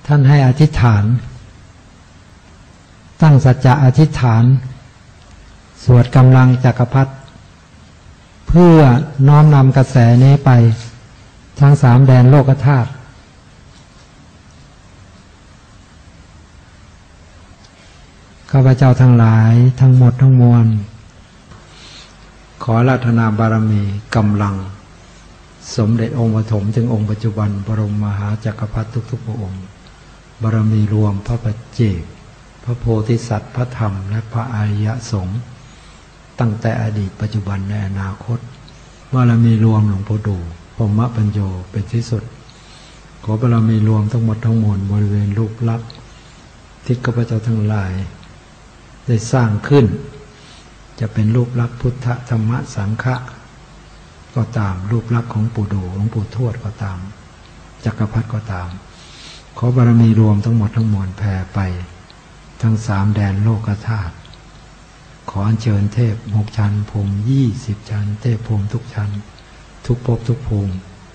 ท่านให้อธิษฐานตั้งสัจจะอธิษฐานสวดกำลังจักรพรรดิเพื่อน้อมนำกระแสนี้ไปทั้ง3แดนโลกธาตุข้าพเจ้าทั้งหลายทั้งหมดทั้งมวลขออาราธนาบารมีกำลังสมเด็จองค์ปฐมถึงองค์ปัจจุบันบรมมหาจักรพรรดิทุกๆพระองค์บารมีรวมพระปัจเจกพระโพธิสัตว์พระธรรมและพระอริยสงฆ์ตั้งแต่อดีตปัจจุบันในอนาคตบารมีรวมหลวงพ่อดูพรหมปัญโยเป็นที่สุดขอบารมีรวมทั้งหมดทั้งมวลบริเวณรูปลักษณ์ที่ข้าพเจ้าทั้งหลายได้สร้างขึ้นจะเป็นรูปลักษณ์พุทธธรรมสังฆะก็ตามรูปลักษณ์ของปู่ดูหลวงปู่ทวดก็ตามจักรพรรดิก็ตามขอบารมีรวมทั้งหมดทั้งมวลแผ่ไปทั้ง3แดนโลกธาตุขออัญเชิญเทพ6ชั้นภูมิ20ชั้นเทพภูมิทุกชั้นทุกภพทุกภูมิ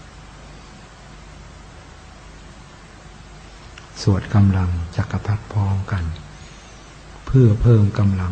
สวดกำลังจักรพรรดิพร้อมกันเพื่อเพิ่มกำลัง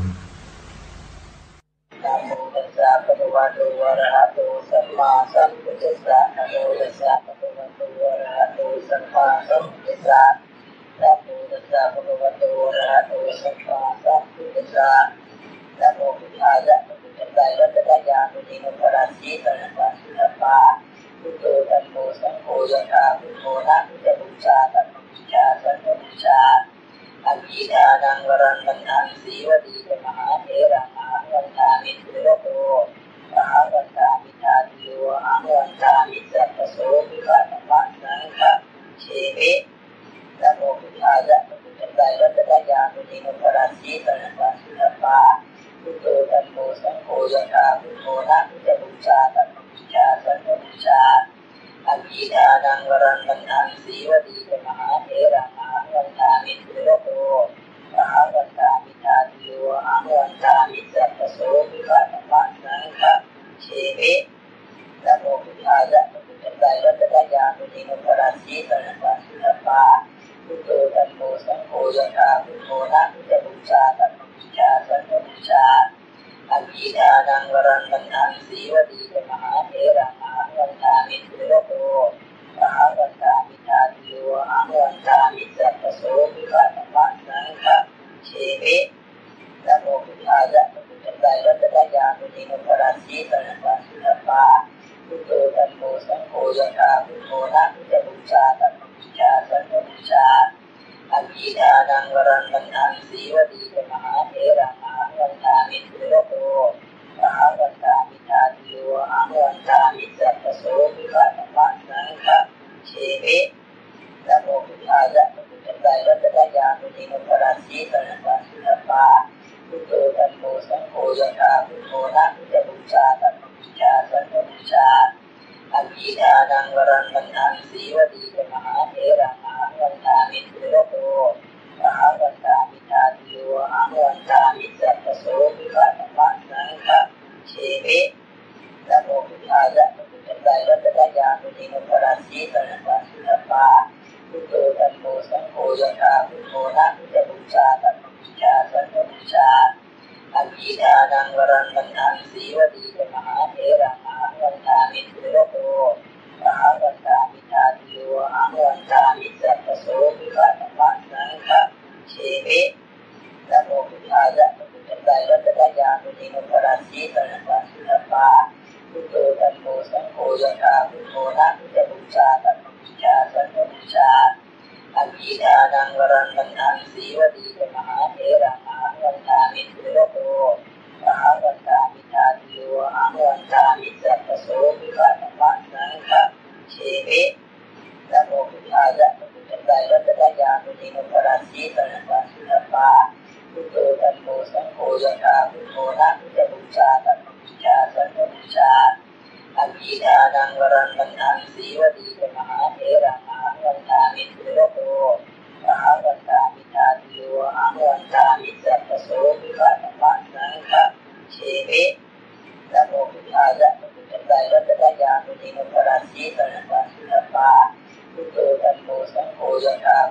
นะโมตัสสะภะคะวะโตอะระหะโตสัมมาสัมพุทธัสสะนะโมตัสสะภะคะวะโตอะระหะโตสัมมาสัมพุทธัสสะนะโมตัสสะภะคะวะโตอะระหะโตสัมมาสัมพุทธัสสะนะโมพุทธายะพุทธัสสะรัตถยานุทิโนปรัสสีสันตะสุตปาพุทโธธัมโมสังโฆยะถาพุทโธนะพุทธบูชาธัมมบูชาสังฆบูชาอภิธานังวรังคันธังสีวดีจะมหาเถระมหาวันทามิตุโรโตมหาวันทามิทาติโยมหาวันทามิสัพพโสภิกขธรรมสังฆเชมินะโมพุทธายะพุทธัสสะรัตถยานุทิโนปรัสสีสันตะสุตปาพุทโธธัมโมสังโฆยะถาพุทโธนะพุทธบูชาธัมมบูชาสังฆบูชาอภิธานังวรังคันธังสีวดีจะมหาเถระมหาวันทามิตุโรโตมหาวันทามิทาติโยมหาวันทามิสัพพโสภิกขธรรมสังฆเชมินะโมพุทธายะพุทธัสสะรัตถยานุทิโนปรัสสีสันตะสุตปาพุทโธธัมโมสังโฆยะถาพุทโธนะพุทธบูชาธัมมบูชาสังฆบูชาอภิธานังวรังคันธังสีวดีจะมหาเถระมหาวันทามิตุโรโตมหาวันทามิทาติโยมหาวันทามิสัพพโสภิกขธรรมสังฆเชมินะโมพุทธายะพุทธัสสะรัตถยานุทิโนปรัสสีสันตะสุตปาพุทโธธัมโมสังโฆยะถาพุทโธนะพุทธบูชาธัมมบูชาสังฆบูชาอภิธานังวรังคันธังสีวดีจะมหาเถระมหาวันทามิตุโรโตมหาวันทามิทาติโยมหาวันทามิสัพพโสภิกขธรรมสังฆเชมินะโมพุทธายะพุทธัสสะรัตถยานุทิโนปรัสสีสันตะสุตปาพุทโธธัมโมสังโฆยะถาพุทโธนะพุทธบูชาธัมมบูชาสังฆบูชาอภิธานังวรังคันธังสีวดีจะมหาเถระมหาวันทามิตุโรโตมหาวันทามิทาติโยมหาวันทามิสัพพโสภิกขธรรมสังฆเชมินะโมพุทธายะพุทธัสสะรัตถยานุทิโนปรัสสีสันตะสุตปาพุทโธธัมโมสังโฆยะถาพุทโธนะพุทธบูชาธัมมบูชาสังฆบูชาอภิธานังวรังคันธังสีวดีจะมหาเถระมหาวันทามิตุโรโตมหาวันทามิทาติโยมหาวันทามิสัพพโสภิกขธรรมสังฆเชมินะโมพุทธายะพุทธัสสะรัตถยานุทิโนปรัสสีสันตะสุตปาพุทโธธัมโมสังโฆยะถาพุทโธนะพุทธบูชาธัมมบูชาสังฆบูชาอภิธานังวรังคันธังสีวดีจะมหาเถระมหาวันทามิตุโรโตมหาวันทามิทาติโยมหาวันทามิสัพพโสภิกขธรรมสังฆเชมินะโมพุทธายะพุทธัสสะรัตถยานุทิโนปรัสสีสันตะสุตปาพุทโธธัมโมสังโฆยะถาพุทโธนะพุทธบูชาธัมมบูชาสังฆบูชาอภิธานังวรังคันธังสีวดีจะมหาเถระมหาวันทามิตุโรโตมหาวันทามิทาติโยมหาวันทามิสัพพโสภิกขธรรมสังฆเชมินะโมพุทธายะพุทธัสสะรัตถยานุทิโนปรัสสีสันตะสุตปาพุทโธธัมโมสังโฆยะถาพุทโธ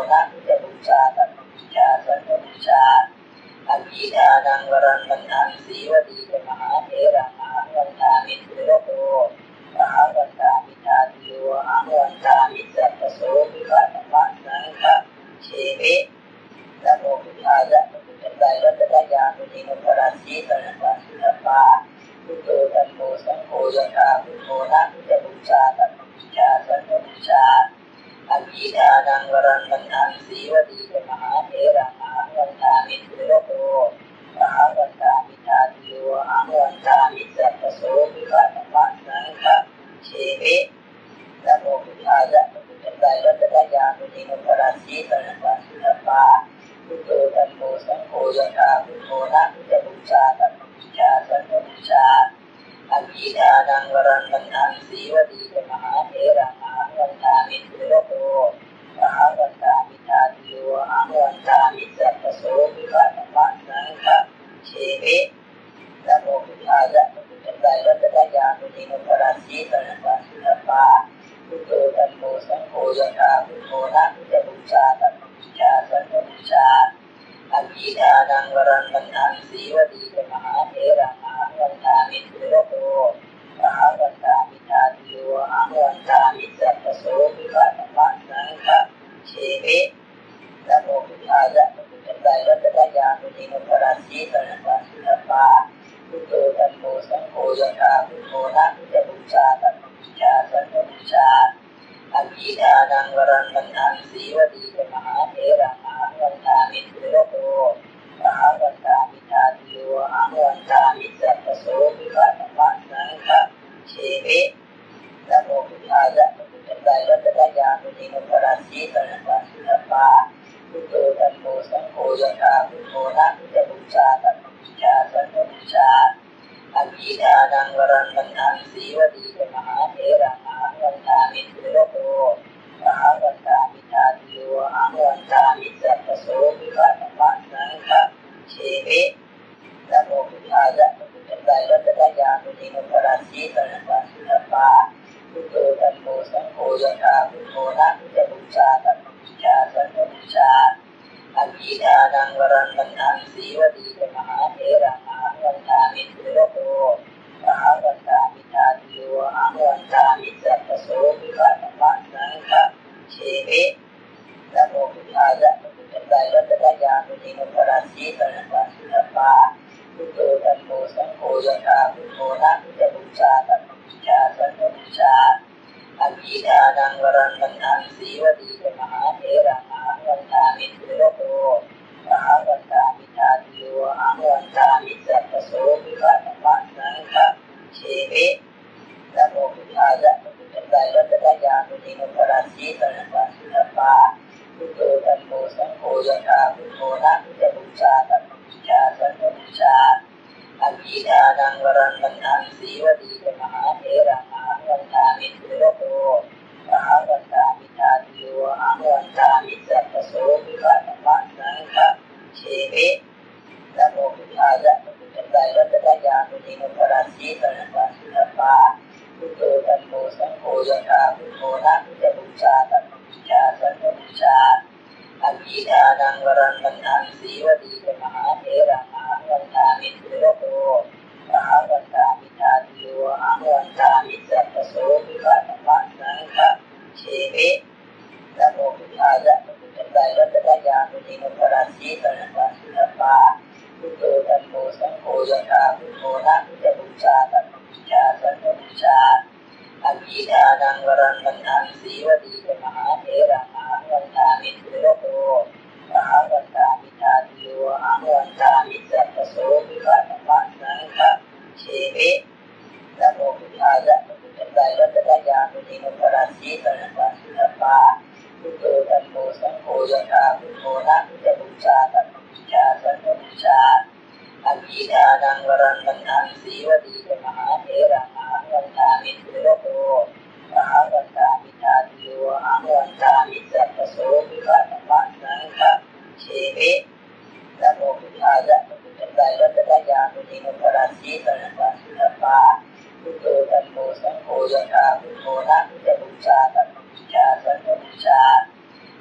นะพุทธบูชาธรรมบูชาสังฆบูชาอังคีทานังวรังวันทังสีวดีจะมหาเถระมหาวันทามิสุรโตมหาวันทามิทาติโยมหาวันทามิสัพพโสภิกขธรรมะสังฆเชมินะโมพุทธายะพุทธังไตรรัตนญาณุนิโนปราสีสันตัสสุตปาพุทโธธัมโมสังโฆยะถาพุทโธนะพุทธบูชาธรรมบูชาสังฆบูชาอังคีทานังวรังวันทังสีวดีจะมหาเถระมหาวันทามิสุรโตมหาวันทามิทาติโยมหาวันทามิสัพพโสภิกขธรรมะสังฆเชมินะโมพุทธายะพุทธังไตรรัตนญาณุนิโนปราสีสันตัสสุตปาพุทโธธัมโมสังโฆยะถาพุทโธนะพุทธบูชาธรรมบูชาสังฆบูชาอังคีทานังวรังวันทังสีวดีจะมหาเถระมหาวันทามิสุรโตมหาวันทามิทาติโยมหาวันทามิสัพพโสภิกขธรรมะสังฆเชมินะโมพุทธายะพุทธังไตรรัตนญาณุนิโนปราสีสันตัสสุตปาพุทโธธัมโมสังโฆยะถาพุทโธนะพุทธบูชาธรรมบูชาสังฆบูชาอังคีทานังวรังวันทังสีวดีจะมหาเถระมหาวันทามิสุรโตมหาวันทามิทาติโยมหาวันทามิสัพพโสภิกขธรรมะสังฆเชมินะโมพุทธายะพุทธังไตรรัตนญาณุนิโนปราสีสันตัสสุตปาพุทโธธัมโมสังโฆยะถาพุทโธนะพุทธบูชาธรรมบูชาสังฆบูชาอังคีทานังวรังวันทังสีวดีจะมหาเถระมหาวันทามิสุรโตมหาวันทามิทาติโยมหาวันทามิสัพพโสภิกขธรรมะสังฆเชมินะโมพุทธายะพุทธังไตรรัตนญาณุนิโนปราสีสันตัสสุตปาพุทโธธัมโมสังโฆยะถาพุทโธนะพุทธบูชาธรรมบูชาสังฆบูชาอังคีทานังวรังวันทังสีวดีจะมหาเถระมหาวันทามิสุรโตมหาวันทามิทาติโยมหาวันทามิสัพพโสภิกขธรรมะสังฆเชมินะโมพุทธายะพุทธังไตรรัตนญาณุนิโนปราสีสันตัสสุตปาพุทโธธัมโมสังโฆยะถาพุทโธนะพุทธบูชาธรรมบูชาสังฆบูชาอังคีทานังวรังวันทังสีวดีจะมหาเถระมหาวันทามิสุรโตมหาวันทามิทาติโยมหาวันทามิสัพพโสภิกขธรรมะสังฆเชมินะโมพุทธายะพุทธังไตรรัตนญาณุนิโนปราสีสันตัสสุตปาพุทโธธัมโมสังโฆยะถาพุทโธนะพุทธบูชาธรรมบูชาสังฆบูชาอังคีทานังวรังวันทังสีวดีจะมหาเถระมหาวันทามิสุรโตมหาวันทามิทาติโยมหาวันทามิสัพพโสภิกขธรรมะสังฆเชมินะโมพุทธายะพุทธังไตรรัตนญาณุนิโนปราสีสันตัสสุตปาพุทโธธัมโมสังโฆยะถาพุทโธนะพุทธบูชาธรรมบูชาสังฆบูชาอังคีทานังวรังวันทังสีวดีจะมหาเถระมหาวันทามิสุรโตมหาวันทามิทาติโยมหาวันทามิสัพพโสภิกขธรรมะสังฆเชมินะโมพุทธายะพุทธังไตรรัตนญาณุนิโนปราสีสันตัสสุตปาพุทโธธัมโมสังโฆยะถาพุทโธนะพุทธบูชาธรรมบูชาสังฆบูชาอังคีทานังวรังวันทังสีวดีจะมหาเถระมหาวันทามิสุรโตมหาวันทามิทาติโยมหาวันทามิสัพพโสภิกขธรรมะสังฆเชมินะโมพุทธายะพุทธังไตรรัตนญาณุนิโนปราสีสันตัสสุตปาพุทโธธัมโมสังโฆยะถาพุทโธนะพุทธบูชาธรรมบูชาสังฆบูชาอังคีทานังวรังวันทังสีวดีจะมหาเถระมหาวันทามิสุรโตมหาวันทามิทาติโยมหาวันทามิสัพพโสภิกขธรรมะสังฆเชมินะโมพุทธายะพุทธังไตรรัตนญาณุนิโนปราสีสันตัสสุตปาพุทโธธัมโมสังโฆยะถาพุทโธนะพุทธบูชาธรรมบูชาสังฆบูชาอังคีทานังวรังวันทังสีวดีจะมหาเถระมหาวันทามิสุรโตมหาวันทามิทาติโยมหาวันทามิสัพพโสภิกขธรรมะสังฆเชมินะโมพุทธายะพุทธังไตรรัตนญาณุนิโนปราสีสันตัสสุตปาพุทโธธัมโมสังโฆยะถาพุทโธนะพุทธบูชาธรรมบูชาสังฆบูชาอังคี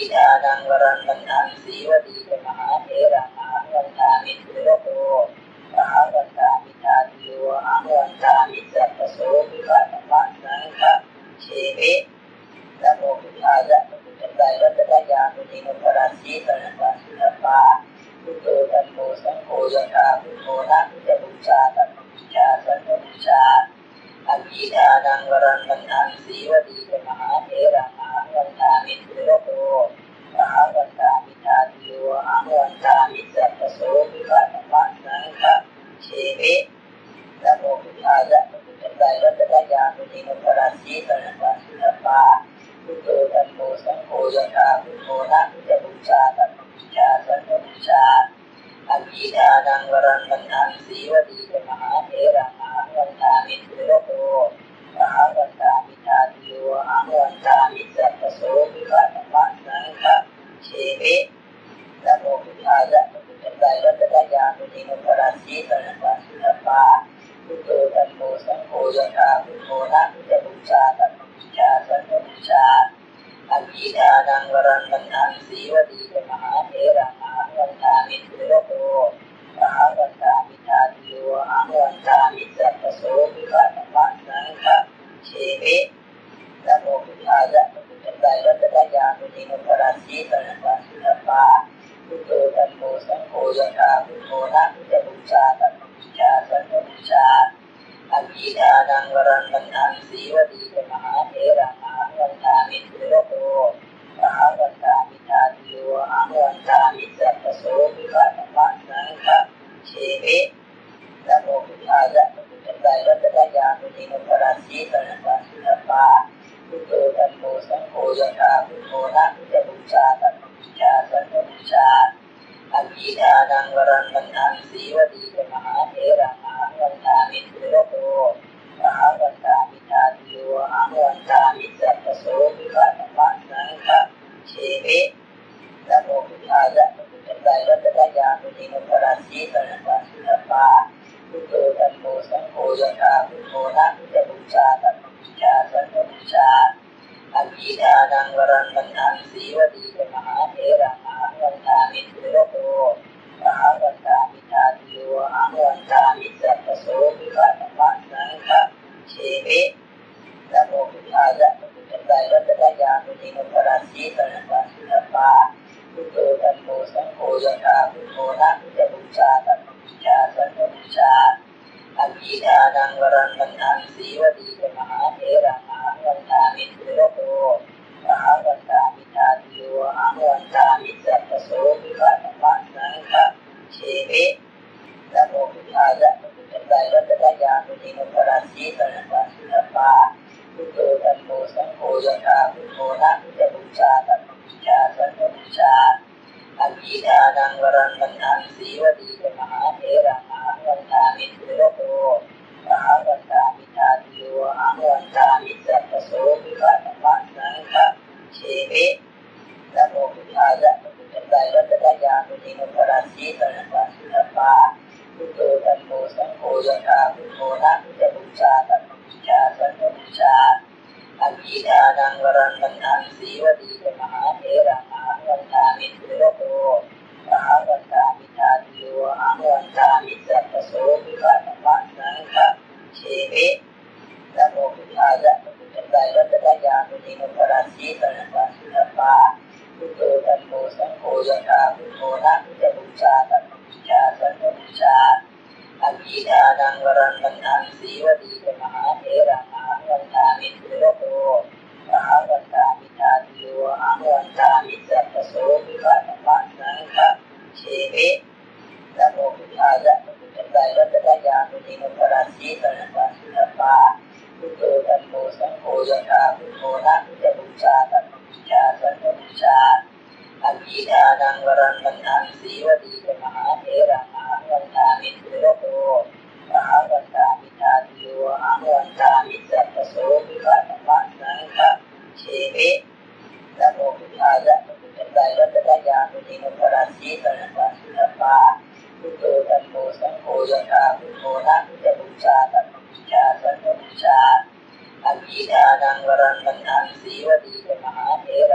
ธิทานังวรังคันทังสีวดีเป็นมหาเถระมหาวันตามิสุรโตมหาวันตามิทาติโยมหาวันตามิสัพพโสภิกขมะสังฆเชมินะโมพุทธายะพุทธัสสะรัตถยามุนิโนปราสีสันตัสสุตปาพุทโธธัมโมสังโฆยะถาพุทโธนะพุทธบูชาธัมมบูชาสังฆบูชาอภิธานังวรังคันทังสีวดีเป็นมหาเถระมหาวันตามิสุรโตมหาวันตามิทาติโยมหาวันตามิสัพพโสภิกขมะสังฆเชมินะโมพุทธายะพุทธัสสะรัตถยามุนิโนปราสีสันตัสสุตปาพุทโธธัมโมสังโฆยะถาพุทโธนะพุทธบูชาธัมมบูชาสังฆบูชาอภิธานังวรังคันทังสีวดีเป็นมหาเถระมหาวันตามิสุรโตมหาวันตามิทาติโยมหาวันตามิสัพพโสภิกขมะสังฆเชมินะโมพุทธายะพุทธัสสะรัตถยามุนิโนปราสีสันตัสสุตปาพุทโธธัมโมสังโฆยะถาพุทโธนะพุทธบูชาธัมมบูชาสังฆบูชาอภิธานังวรังคันทังสีวดีเป็นมหาเถระมหาวันตามิสุรโตมหาวันตามิทาติโยมหาวันตามิสัพพโสภิกขมะสังฆเชมินะโมพุทธายะพุทธัสสะรัตถยามุนิโนปราสีสันตัสสุตปาพุทโธธัมโมสังโฆยะถาพุทโธนะพุทธบูชาธัมมบูชาสังฆบูชาอภิธานังวรังคันทังสีวดีเป็นมหาเถระมหาวันตามิสุรโตมหาวันตามิทาติโยมหาวันตามิสัพพโสภิกขมะสังฆเชมินะโมพุทธายะพุทธัสสะรัตถยามุนิโนปราสีสันตัสสุตปาพุทโธธัมโมสังโฆยะถาพุทโธนะพุทธบูชาธัมมบูชาสังฆบูชาอภิธานังวรังคันทังสีวดีเป็นมหาเถระมหาวันตามิสุรโตมหาวันตามิทาติโยมหาวันตามิสัพพโสภิกขมะสังฆเชมินะโมพุทธายะพุทธัสสะรัตถยามุนิโนปราสีสันตัสสุตปาพุทโธธัมโมสังโฆยะถาพุทโธนะพุทธบูชาธัมมบูชาสังฆบูชาอภิธานังวรังคันทังสีวดีเป็นมหาเถระมหาวันตามิสุรโตมหาวันตามิทาติโยมหาวันตามิสัพพโสภิกขมะสังฆเชมินะโมพุทธายะพุทธัสสะรัตถยามุนิโนปราสีสันตัสสุตปาพุทโธธัมโมสังโฆยะถาพุทโธนะพุทธบูชาธัมมบูชาสังฆบูชาอภิธานังวรังคันทังสีวดีเป็นมหาเถระมหาวันตามิสุรโตมหาวันตามิทาติโยมหาวันตามิสัพพโสภิกขมะสังฆเชมินะโมพุทธายะพุทธัสสะรัตถยามุนิโนปราสีสันตัสสุตปาพุทโธธัมโมสังโฆยะถาพุทโธนะพุทธบูชาธัมมบูชาสังฆบูชาอภิธานังวรังคันทังสีวดีเป็นมหาเถระมหาวันตามิสุรโตมหาวันตามิทาติโยมหาวันตามิสัพพโสภิกขมะสังฆเชมินะโมพุทธายะพุทธัสสะรัตถยามุนิโนปราสีสันตัสสุตปาพุทโธธัมโมสังโฆยะถาพุทโธนะพุทธบูชาธัมมบูชาสังฆบูชาอภิธานังวรังคันทังสีวดีเป็นมหาเถระมหาวันตามิสุรโตมหาวันตามิทาติโยมหาวันตามิสัพพโสภิกขมะสังฆเชมินะโมพุทธายะพุทธัสสะรัตถยามุนิโนปราสีสันตัสสุตปาพุทโธธัมโมสังโฆยะถาพุทโธนะพุทธบูชาธัมมบูชาสังฆบูชาอภิธานังวรังคันทังสีวดีเป็นมหาเถระมหาวันตามิสุรโตมหาวันตามิทาติโยมหาวันตามิสัพพโสภิกขมะสังฆเชมินะโมพุทธายะพุทธัสสะรัตถยามุนิโนปราสีสันตัสสุตปาพุทโธธัมโมสังโฆยะถาพุทโธนะพุทธบูชาธัมมบูชาสังฆบูชาอภิธานังวรังคันทังสีวดีเป็นมหาเถระมหาวันตามิสุรโตมหาวันตามิทาติโยมหาวันตามิสัพพโสภิกขมะสังฆเชมินะโมพุทธายะพุทธัสสะรัตถยามุนิโนปราสีสันตัสสุตปาพุทโธธัมโมสังโฆยะถาพุทโธนะพุทธบูชาธัมมบูชาสังฆบูชาอภิธานังวรังคันทังสีวดีเป็นมหาเถระมหา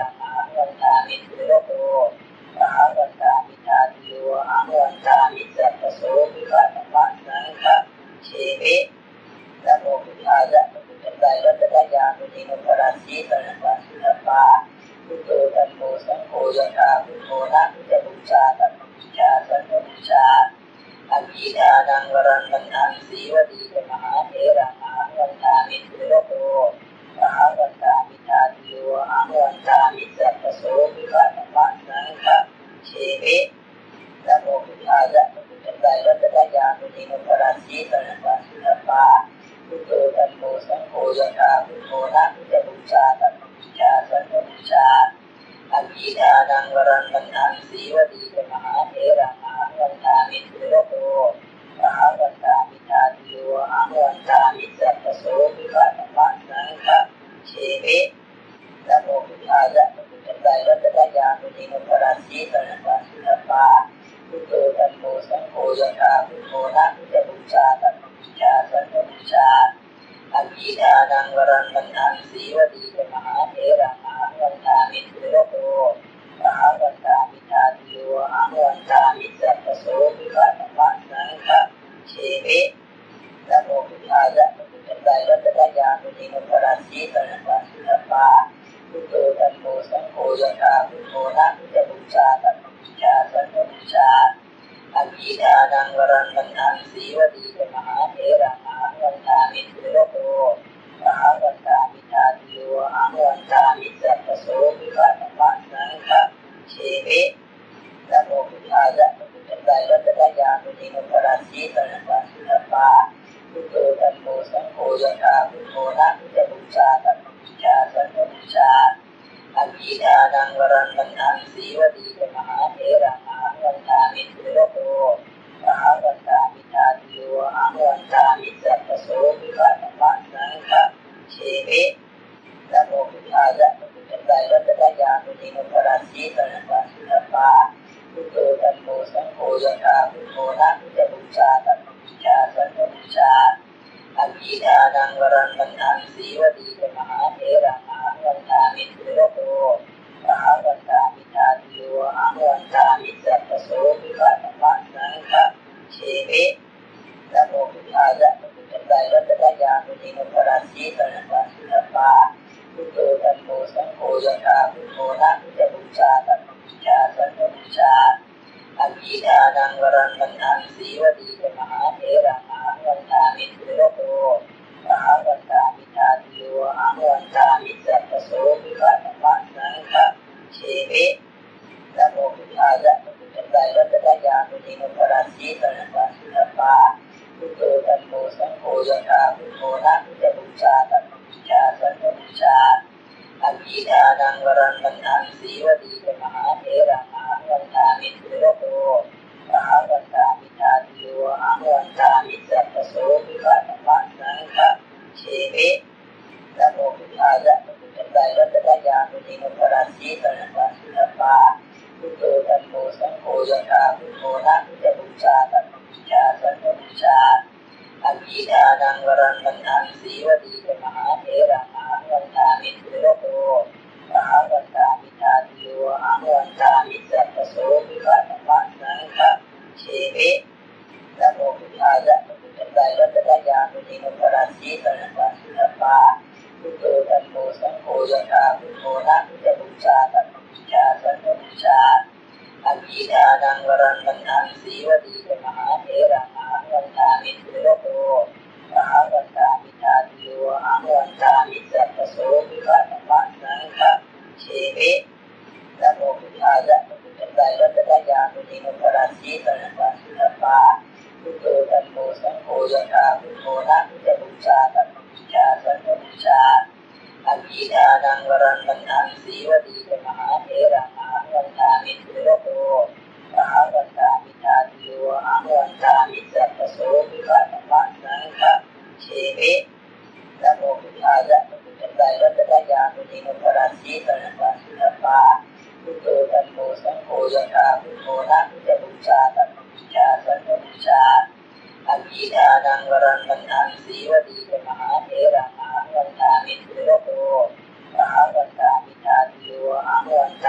วันตามิสุโรโตมหาวันตามิทาติโยอาวันตามิสัพพโสวิปัสสนาสังฆเชมินะโมพุทธายะพระพุทธเจ้ารัตนญาณุทินปราสีสนัสสุตปาพุทโธธัมโมสังโฆยะถาพุทโธนะพุทธบูชาธัมมบูชาสังฆบูชาอภิธานังวรังคันธังสีวดีมหาเถระมหาวันตามิสุโรโตมหาวันตามิทาติโยอาวันตามิสัพพโสวิปัสสนาสังฆเชมินะโมพุทธายะพระพุทธเจ้ารัตนญาณุทินปราสีสนัสสุตปาพุทโธธัมโมสังโฆยะถาพุทโธนะพุทธบูชาธัมมบูชาสังฆบูชาอภิธานังวรังคันธังสีวดีมหาเถระมหาวันตามิสุโรโตมหาวันตามิทาติโยอาวันตามิสัพพโสวิปัสสนาสังฆเชมินะโมพุทธายะพระพุทธเจ้ารัตนญาณุทินปราสีสนัสสุตปาพุทโธธัมโมสังโฆยะถาพุทโธนะพุทธบูชาธัมมบูชาสังฆบูชาอภิธานังวรังคันธังสีวดีมหาเถระมหาวันตามิสุโรโตมหาวันตามิทาติโยอาวันตามิสัพพโสวิปัสสนาสังฆเชมินะโมพุทธายะพระพุทธเจ้ารัตนญาณุทินปราสีสนัสสุตปาพุทโธธัมโมสังโฆยะถาพุทโธนะพุทธบูชาธัมมบูชาสังฆบูชาอภิธานังวรังคันธังสีวดีมหาเถระมหาวันตามิสุโรโตมหาวันตามิทาติโยอาวันตามิสัพพโสวิปัสสนาสังฆเชมินะโมพุทธายะพระพุทธเจ้ารัตนญาณุทินปราสีสนัสสุตปาพุทโธธัมโมสังโฆยะถาพุทโธนะพุทธบูชาธัมมบูชาสังฆบูชาอภิธานังวรังคันธังสีวดีมหาเถระมหาวันตามิสุโรโตมหาวันตามิทาติโยอาวันตามิสัพพโสวิปัสสนาสังฆเชมินะโมพุทธายะพระพุทธเจ้ารัตนญาณุทินปราสีสนัสสุตปาพุทโธธัมโมสังโฆยะถาพุทโธนะพุทธบูชาธัมมบูชาสังฆบูชาอภิธานังวรังคันธังสีวดีมหาเถระมหาวันตามิสุโรโตมหาวันตามิทาติโยอาวันตามิสัพพโสวิปัสสนาสังฆเชมินะโมพุทธายะพระพุทธเจ้ารัตนญาณุทินปราสีสนัสสุตปาพุทโธธัมโมสังโฆยะถาพุทโธนะพุทธบูชาธัมมบูชาสังฆบูชาอภิธานังวรังคันธังสีวดีมหาเถระมหาวันตามิสุโรโตมหาวันตามิทาติโยอาวันตามิสัพพโสวิปัสสนาสังฆเชมินะโมพุทธายะพระพุทธเจ้ารัตนญาณุทินปราสีสนัสสุตปาพุทโธธัมโมสังโฆยะถาพุทโธนะพุทธบูชาธัมมบูชาสังฆบูชาอภิธานังวรังคันธังสีวดีมหาเถระมหาวันตามิสุโรโตมหาวันตามิทาติโยอาวันตามิสัพพโสวิปัสสนาสังฆเชมินะโมพุทธายะพระพุทธเจ้ารัตนญาณุทินปราสีสนัสสุตปาพุทโธธัมโมสังโฆยะถาพุทโธนะพุทธบูชาธัมมบูชาสังฆบูชาอภิธานังวรังคันธังสีวดีมหาเถระมหาวันตามิสุโรโตมหาวันตามิทาติโยอาวันตามิสัพพโสวิปัสสนาสังฆเชมินะโมพุทธายะพระพุทธเจ้ารัตนญาณุทินปราสีสนัสสุตปาพุทโธธัมโมสังโฆยะถาพุทโธนะพุทธบูชาธัมมบูชาสังฆบูชาอภิธานังวรังคันธังสีวดีมหาเถระมหาวันตามิสุโรโตมหาวันตามิทาติโยอาวันตามิสัพพโสวิปัสสนาสังฆเชมินะโมพุทธายะพระพุทธเจ้ารัตนญาณุทินปราสีสนัสสุตปาพุทโธธัมโมสังโฆยะถาพุทโธนะพุทธบูชาธัมมบูชาสังฆบูชาอภิธานังวรังคันธังสีวดีมหาเถระมหาวันตามิสุโรโตมหาวันตามิทาติโยอาวันตามิสัพพโสวิปัสสนาสังฆเชมินะโมพุทธายะพระพุทธเจ้ารัตนญาณุทินปราสีสนัสสุตปาพุทโธธัมโมสังโฆยะถาพุทโธนะพุทธบูชาธัมมบูชาสังฆบูชาอภิธานังวรังคันธังสีวดีมหาเถระมหาวันตามิสุโรโตมหาวันตามิทาติโยอาวันตา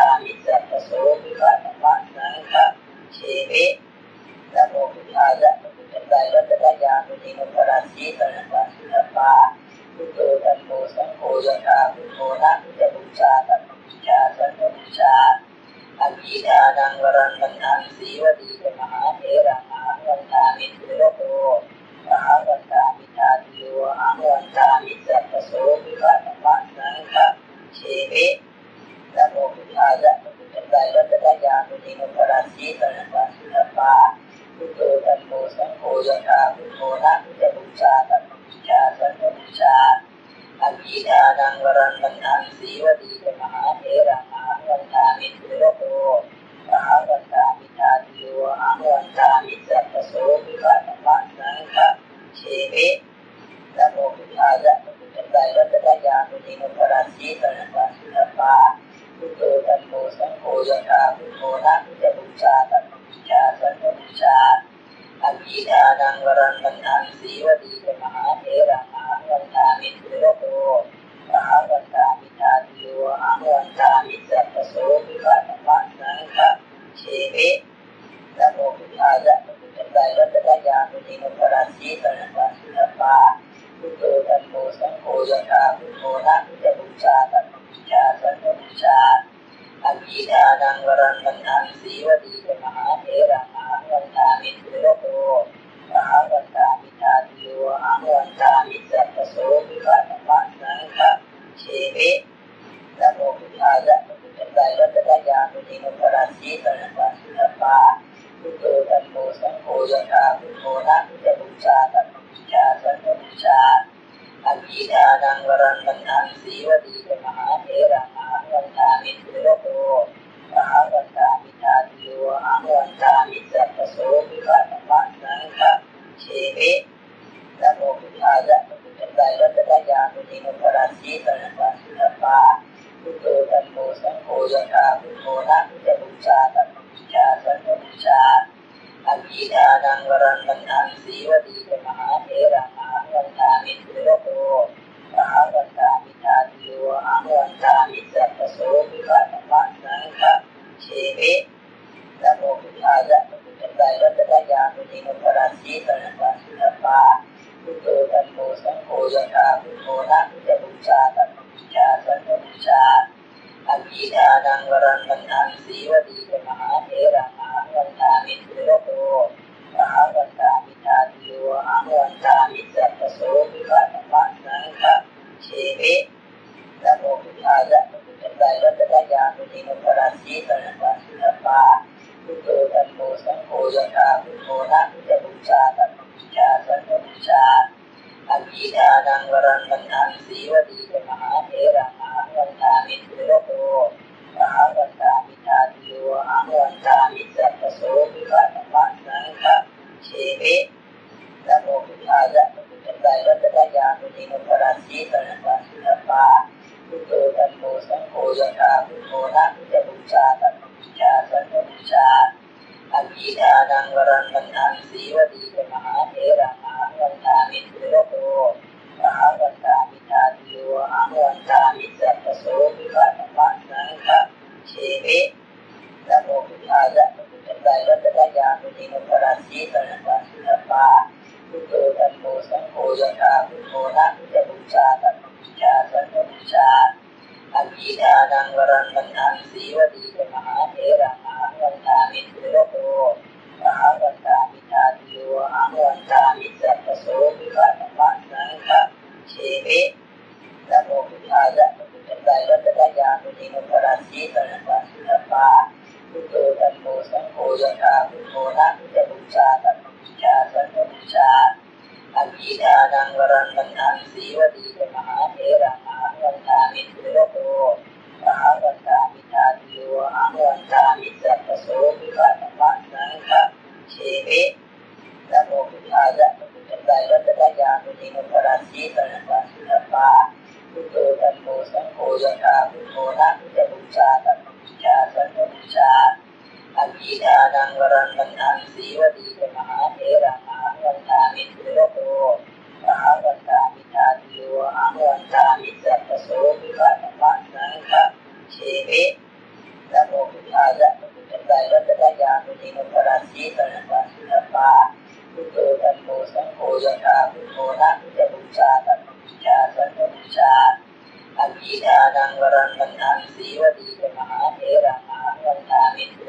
ภิธานังวรังคันธังสีวดีจะมหาเถระมหาวันตามิสุรโตมหาวันตามิธาติโยมหาวันตามิสัพพโสมิฆะธรรมะสังฆะเชมินะโมพุทธายะพระพุทธเจ้ารัตถยานุทินปราสีสนัสสุตปาพุทโธธัมโมสังโฆยะถาพุทโธนะพุทธบูชาธัมมบูชาสังฆบูชาอภิธานังวรังคันธังสีวดีจะมหาเถระมหาวันตามิสุรโตมหาวันตามิธาติโยมหาวันตามิสัพพโสมิฆะธรรมะสังฆะเชมินะโมพุทธายะพระพุทธเจ้ารัตถยานุทินปราสีสนัสสุตปาพุทโธธัมโมสังโฆยะถาพุทโธนะพุทธบูชาธัมมบูชาสังฆบูชาอภิธานังวรังคันธังสีวดีจะมหาเถระมหาวันตามิสุรโตมหาวันตามิธาติโยมหาวันตามิสัพพโสมิฆะธรรมะสังฆะเชมินะโมพุทธายะพระพุทธเจ้ารัตถยานุทินปราสีสนัสสุตปาพุทโธธัมโมสังโฆยะถาพุทโธนะพุทธบูชาธัมมบูชาสังฆบูชาอภิธานังวรังคันธังสีวดีจะมหาเถระมหาวันตามิสุรโตมหาวันตามิธาติโยมหาวันตามิสัพพโสมิฆะธรรมะสังฆะเชมินะโมพุทธายะพระพุทธเจ้ารัตถยานุทินปราสีสนัสสุตปาพุทโธธัมโมสังโฆยะถาพุทโธนะพุทธบูชาธัมมบูชาสังฆบูชาอภิธานังวรังคันธังสีวดีจะมหาเถระมหาวันตามิสุรโตมหาวันตามิธาติโยมหาวันตามิสัพพโสมิฆะธรรมะสังฆะเชมินะโมพุทธายะพระพุทธเจ้ารัตถยานุทินปราสีสนัสสุตปาพุทโธธัมโมสังโฆยะถาพุทโธนะพุทธบูชาธัมมบูชาสังฆบูชาอภิธานังวรังคันธังสีวดีจะมหาเถระมหาวันตามิสุรโตมหาวันตามิธาติโยมหาวันตามิสัพพโสมิฆะธรรมะสังฆะเชมินะโมพุทธายะพระพุทธเจ้ารัตถยานุทินปราสีสนัสสุตปาพุทโธธัมโมสังโฆยะถาพุทโธนะพุทธบูชาธัมมบูชาสังฆบูชาอภิธานังวรังคันธังสีวดีจะมหาเถระมหาวันตามิสุรโตมหาวันตามิธาติโยมหาวันตามิสัพพโสมิฆะธรรมะสังฆะเชมินะโมพุทธายะพระพุทธเจ้ารัตถยานุทินปราสีสนัสสุตปาพุทโธธัมโมสังโฆยะถาพุทโธนะพุทธบูชาธัมมบูชาสังฆบูชาอภิธานังวรังคันธังสีวดีจะมหาเถระมหาวันตามิสุรโตมหาวันตามิธาติโยมหาวันตามิสัพพโสมิฆะธรรมะสังฆะเชมินะโมพุทธายะพระพุทธเจ้ารัตถยานุทินปราสีสนัสสุตปาพุทโธธัมโมสังโฆยะถาพุทโธนะพุทธบูชาธัมมบูชาสังฆบูชาอภิธานังวรังคันธังสีวดีจะมหาเถระมหาวันตามิสุรโตมหาวันตามิธาติโยมหาวันตามิสัพพโสมิฆะธรรมะสังฆะเชมินะโมพุทธายะพระพุทธเจ้ารัตถยานุทินปราสีสนัสสุตปาพุทโธธัมโมสังโฆยะถาพุทโธนะพุทธบูชาธัมมบูชาสังฆบูชาอภิธานังวรังคันธังสีวดีจะมหาเถระมหาวันตามิสุรโตมหาวันตามิธาติโยมหาวันตามิสัพพโสมิฆะธรรมะสังฆะเชมินะโมพุทธายะพระพุทธเจ้ารัตถยานุทินปราสีสนัสสุตปาพุทโธธัมโมสังโฆยะถาพุทโธนะพุทธบูชาธัมมบูชาสังฆบูชาอภิธานังวรังคันธังสีวดีจะมหาเถระมหาวันตามิสุรโตมหาวันตามิธาติโยมหาวันตามิสัพพโสมิฆะธรรมะสังฆะเชมินะโมพุทธายะพระพุทธเจ้ารัตถยานุทินปราสีสนัสสุตปาพุทโธธัมโมสังโฆยะถาพุทโธนะพุทธบูชาธัมมบูชาสังฆบูชาอภิธานังวรังคันธังสีวดีจะมหาเถระมหาวันตามิสุรโตมหาวันตามิธาติโยมหาวันตามิสัพพโสมิฆะธรรมะสังฆะเชมินะโมพุทธายะพระพุทธเจ้ารัตถยานุทินปราสีสนัสสุตปาพุทโธธัมโมสังโฆยะถาพุทโธนะพุทธบูชาธัมมบูชาสังฆบูชาอภิธานังวรังคันธังสีวดีจะมหาเถระมหาวันตามิสุ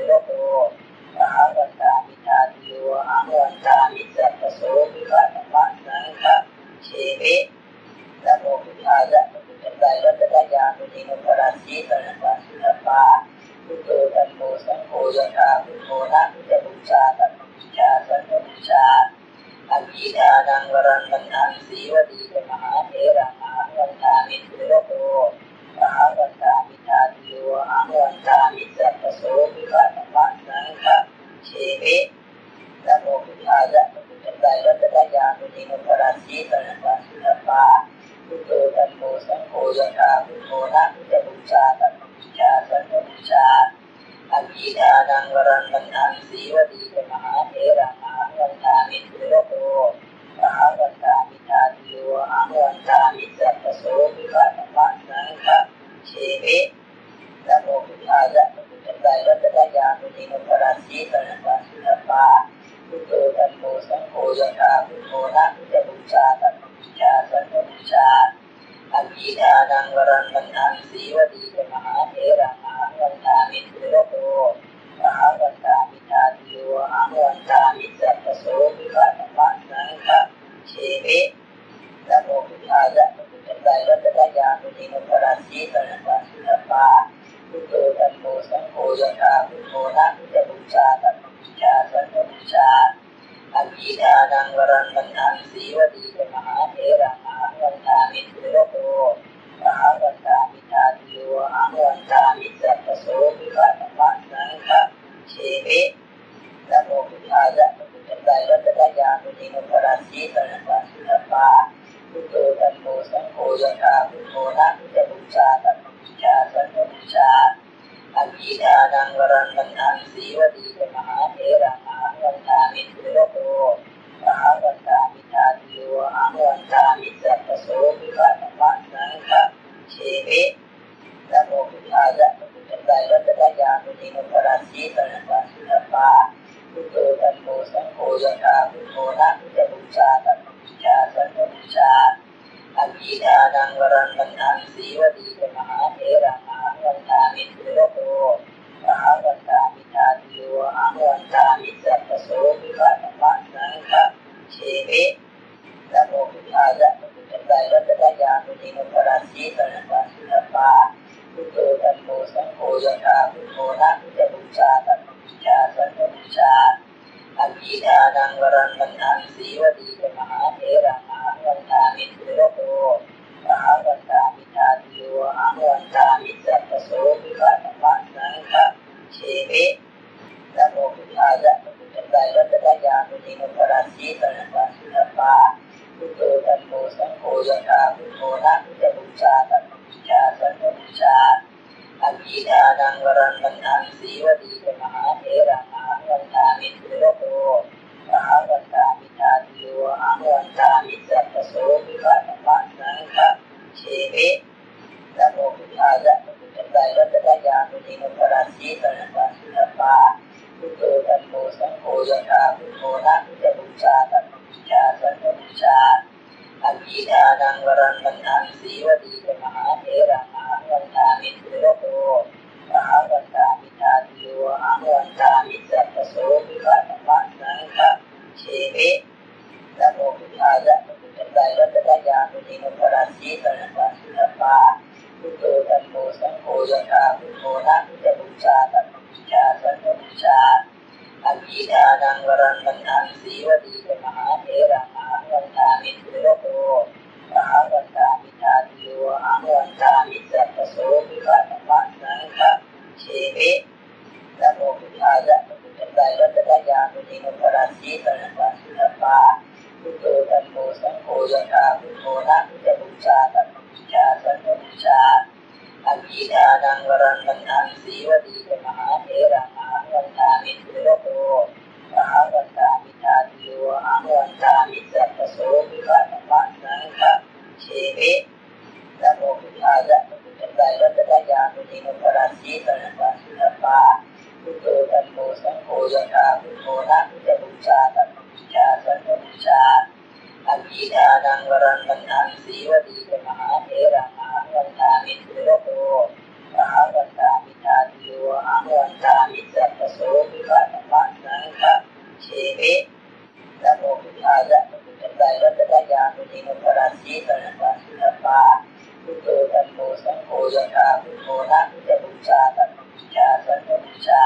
ธัมโมสังโฆยะถาพุทโธนะพุทธบูชาธัมมบูชาสังฆบูชาอภิธานังวรังวันทังสีวดีจมหาเถระมหาวันทามิสุรโตมหาวันทามิทาติโยมหาวันทามิสัพพโสภิกขธรรมะสังฆเชมินะโมพุทธายะพุทธัสสะรัตถยามินิโมปราสีสันตะสุตปาพุทโธธัมโมสังโฆยะถาพุทโธนะพุทธบูชาธัมมบูชาสังฆบูชาอภิธานังวรังวันทังสีวดีจมหาเถระมหาวันทามิสุรโตมหาวันทามิทาติโยมหาวันทามิสัพพโสภิกขธรรมะสังฆเชมินะโมพุทธายะพุทธัสสะรัตถยามินิโมปราสีสันตะสุตปาพุทโธธัมโมสังโฆยะถาพุทโธนะพุทธบูชาธัมมบูชาสังฆบูชาอภิธานังวรังวันทังสีวดีจมหาเถระมหาวันทามิสุรโตมหาวันทามิทาติโยมหาวันทามิสัพพโสภิกขธรรมะสังฆเชมินะโมพุทธายะพุทธัสสะรัตถยามินิโมปราสีสันตะสุตปาพุทโธธัมโมสังโฆยะถาพุทโธนะพุทธบูชาธัมมบูชาสังฆบูชาอภิธานังวรังวันทังสีวดีจมหาเถระมหาวันทามิสุรโตมหาวันทามิทาติโยมหาวันทามิสัพพโสภิกขธรรมะสังฆเชมินะโมพุทธายะพุทธัสสะรัตถยามินิโมปราสีสันตะสุตปาพุทโธธัมโมสังโฆยะถาพุทโธนะพุทธบูชาธัมมบูชาสังฆบูชาอภิธานังวรังวันทังสีวดีจมหาเถระมหาวันทามิสุรโตมหาวันทามิทาติโยมหาวันทามิสัพพโสภิกขธรรมะสังฆเชมินะโมพุทธายะพุทธัสสะรัตถยามินิโมปราสีสันตะสุตปาพุทโธธัมโมสังโฆยะถาพุทโธนะพุทธบูชาธัมมบูชาสังฆบูชาอภิธานังวรังวันทังสีวดีจมหาเถระมหาวันทามิสุรโตมหาวันทามิทาติโยมหาวันทามิสัพพโสภิกขธรรมะสังฆเชมินะโมพุทธายะพุทธัสสะรัตถยามินิโมปราสีสันตะสุตปาพุทโธธัมโมสังโฆยะถาพุทโธนะพุทธบูชาธัมมบูชาสังฆบูชาอภิธานังวรังวันทังสีวดีจมหาเถระมหาวันทามิสุรโตมหาวันทามิทาติโยมหาวันทามิสัพพโสภิกขธรรมะสังฆเชมินะโมพุทธายะพุทธัสสะรัตถยามินิโมปราสีสันตะสุตปาพุทโธธัมโมสังโฆยะถาพุทโธนะพุทธบูชาธัมมบูชาสังฆบูชาอภิธานังวรังวันทังสีวดีจมหาเถระมหาวันทามิสุรโตมหาวันทามิทาติโยมหาวันทามิสัพพโสภิกขธรรมะสังฆเชมินะโมพุทธายะพุทธัสสะรัตถยามินิโมปราสีสันตะสุตปาพุทโธธัมโมสังโฆยะถาพุทโธนะพุทธบูชาธัมมบูชาสังฆบูชาอภิธานังวรังวันทังสีวดีจมหาเถระมหาวันทามิสุรโตมหาวันทามิทาติโยมหาวันทามิสัพพโสภิกขธรรมะสังฆเชมินะโมพุทธายะพุทธัสสะรัตถยามินิโมปราสีสันตะสุตปาพุทโธธัมโมสังโฆยะถาพุทโธนะพุทธบูชาธัมมบูชาสังฆบูชาอภิธานังวรังวันทังสีวดีจมหาเถระมหาวันทามิสุรโตมหาวันทามิทาติโยมหาวันทามิสัพพโสภิกขธรรมะสังฆเชมินะโมพุทธายะพุทธัสสะรัตถยามินิโมปราสีสันตะสุตปาพุทโธธัมโมสังโฆยะถาพุทโธนะพุทธบูชาธัมมบูชาสังฆบูชาอภิธานังวรังวันทังสีวดีจมหาเถระมหาวันทามิสุรโตมหาวันทามิทาติโยมหาวันทามิสัพพโสภิกขธรรมะสังฆเชมินะโมพุทธายะพุทธัสสะรัตถยามินิโมปราสีสันตะสุตปาพุทโธธัมโมสังโฆยะถาพุทโธนะพุทธบูชาธัมมบูชาสังฆบูชาอภิธานังวรังวันทังสีวดีจมหาเถระมหาวันทามิสุรโตมหาวันทามิทาติโยมหาวันทามิสัพพโสภิกขธรรมะสังฆเชมินะโมพุทธายะพุทธัสสะรัตถยามินิโมปราสีสันตะสุตปาพุทโธธัมโมสังโฆยะถาพุทโธนะพุทธบูชาธัมมบูชาสังฆบูชา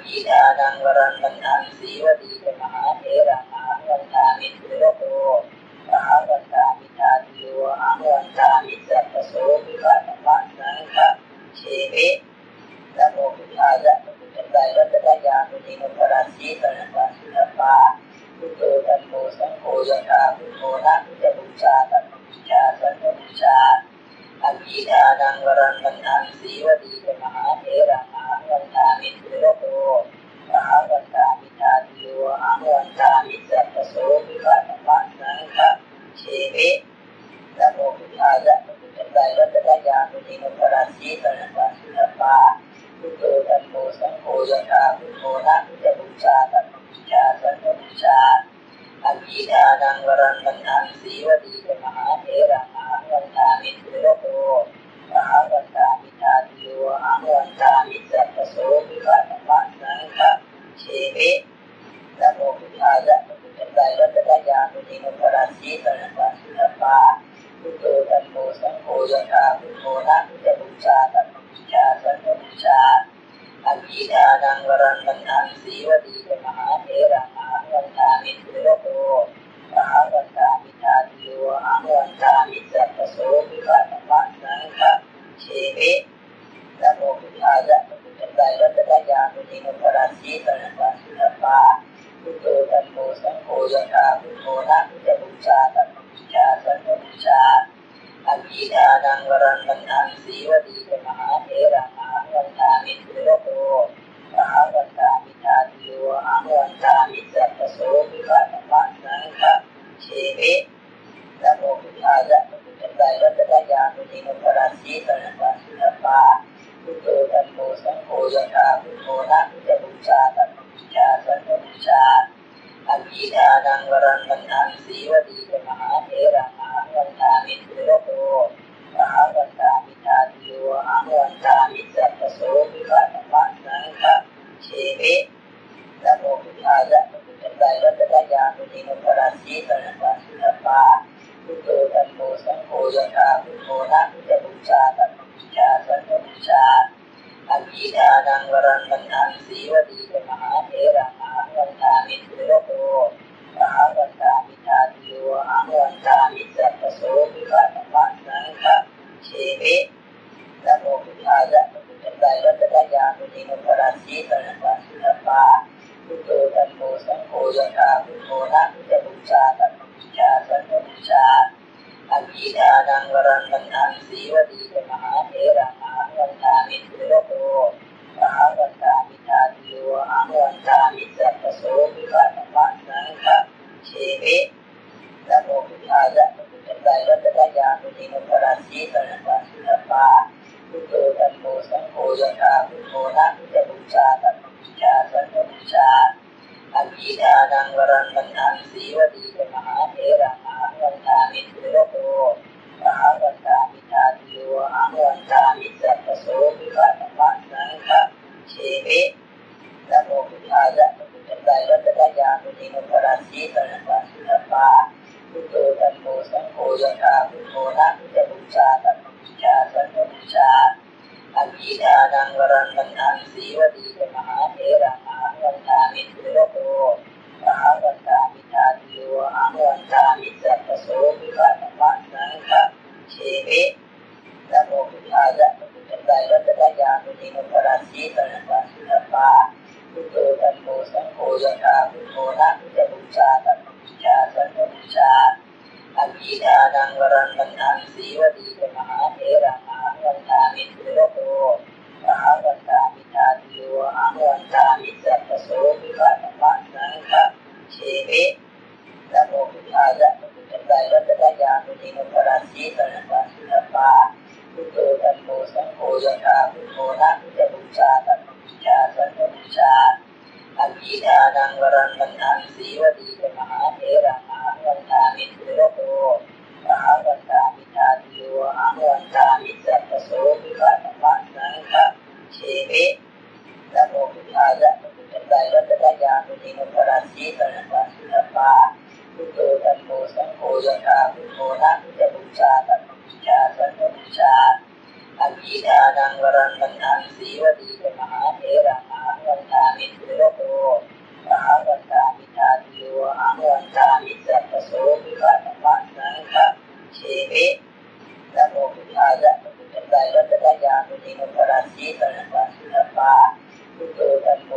ภิธานังวรังมันทังสีวดีมหาเถระมหาวันทามิสุรโตมหาวันทามิทาติโยอาวันทามิสัพพโสภิกขธรรมะสังฆเชมินะโมพุทธายะพระพุทธเจ้ารัตนญาณุนิมุปราสีสันตสุตปาพุทโธธัมโมสังโฆยะถาพุทโธนะพุทธบูชาธัมมบูชาสังฆบูชาอภิธานังวรังมันทังสีวดีมหาเถระมหาวันทามิสุรโตมหาวันทามิทาติโยอาวันทามิสัพพโสภิกขธรรมะสังฆเชมินะโมพุทธายะพระพุทธเจ้ารัตนญาณุนิมุปราสีสันตสุตปาพุทโธธัมโมสังโฆยะถาพุทโธนะพุทธบูชาธัมมบูชาสังฆบูชาอภิธานังวรังมันทังสีวดีมหาเถระมหาวันทามิสุรโตมหาวันทามิทาติโยอาวันทามิสัพพโสภิกขธรรมะสังฆเชมินะโมพุทธายะพระพุทธเจ้ารัตนญาณุนิมุปราสีสันตสุตปาพุทโธธัมโมสังโฆยะถาพุทโธนะพุทธบูชาธัมมบูชาสังฆบูชาอภิธานังวรังมันทังสีวดีมหาเถระมหาวันทามิสุรโตมหาวันทามิทาติโยอาวันทามิสัพพโสภิกขธรรมะสังฆเชมินะโมพุทธายะพระพุทธเจ้ารัตนญาณุนิมุปราสีสันตสุตปาพุทโธธัมโมสังโฆยะถาพุทโธนะพุทธบูชาธัมมบูชาสังฆบูชาอภิธานังวรังมันทังสีวดีมหาเถระมหาวันทามิสุรโตมหาวันทามิทาติโยอาวันทามิสัพพโสภิกขธรรมะสังฆเชมินะโมพุทธายะพระพุทธเจ้ารัตนญาณุนิมุปราสีสันตสุตปาพุทโธธัมโมสังโฆยะถาพุทโธนะพุทธบูชาธัมมบูชาสังฆบูชาอภิธานังวรังมันทังสีวดีมหาเถระมหาวันทามิสุรโตมหาวันทามิทาติโยอาวันทามิสัพพโสภิกขธรรมะสังฆเชมินะโมพุทธายะพระพุทธเจ้ารัตนญาณุนิมุปราสีสันตสุตปาพุทโธธัมโมสังโฆยะถาพุทโธนะพุทธบูชาธัมมบูชาสังฆบูชาอภิธานังวรังมันทังสีวดีมหาเถระมหาวันทามิสุรโตมหาวันทามิทาติโยอาวันทามิสัพพโสภิกขธรรมะสังฆเชมินะโมพุทธายะพระพุทธเจ้ารัตนญาณุนิมุปราสีสันตสุตปาพุทโธธัมโมสังโฆยะถาพุทโธนะพุทธบูชาธัมมบูชาสังฆบูชาอภิธานังวรังมันทังสีวดีมหาเถระมหาวันทามิสุรโตมหาวันทามิทาติโยอาวันทามิสัพพโสภิกขธรรมะสังฆเชมินะโมพุทธายะพระพุทธเจ้ารัตนญาณุนิมุปราสีสันตสุตปาพุทโธธัมโมสังโฆยะถาพุทโธนะพุทธบูชาธัมมบูชาสังฆบูชาอภิธานังวรังมันทังสีวดีมหาเถระมหาวันทามิสุรโตมหาวันทามิทาติโยอาวันทามิสัพพโสภิกขธรรมะสังฆเชมินะโมพุทธายะพระพุทธเจ้ารัตนญาณุนิมุปราสีสันตสุตปาพุทโธธัมโมสังโฆยะถาพุทโธนะพุทธบูชาธัมมบูชาสังฆบูชาอภิธานังวรังมันทังสีวดีมหาเถระมหาวันทามิสุรโตมหาวันทามิทาติโยอาวันทามิสัพพโสภิกขธรรมะสังฆเชมินะโมพุทธายะพระพุทธเจ้ารัตนญาณุนิมุปราสีสันตสุตปาพุทโธธัมโมสังโฆยะถาพุทโธนะพุทธบูชาธัมมบูชาสังฆบูชาอภิธานังวรังมันทังสีวดีมหาเถระมหาวันทามิสุรโตมหาวันทามิทาติโยอาวันทามิสัพพโสภิกขธรรมะสังฆเชมินะโมพุทธายะพระพุทธเจ้ารัตนญาณุนิมุปราสีสันตสุตปาพุทโธธัมโมสังโฆยะถาพุทโธนะพุทธบูชาธัมมบูชาสังฆบูชาอภิธานังวรังมันทังสีวดีมหาเถระมหาวันทามิสุรโตมหาวันทามิทาติโยอาวันทามิสัพพโสภิกขธรรมะสังฆเชมินะโมพุทธายะพระพุทธเจ้ารัตนญาณุนิมุปราสีสันตสุตปาพุทโธธัมโมสังโฆยะถาพุทโธนะพุทธบูชาธัมมบูชาสังฆบูชาอภิธานังวรังมันทังสีวดีมหาเถระมหาวันทามิสุ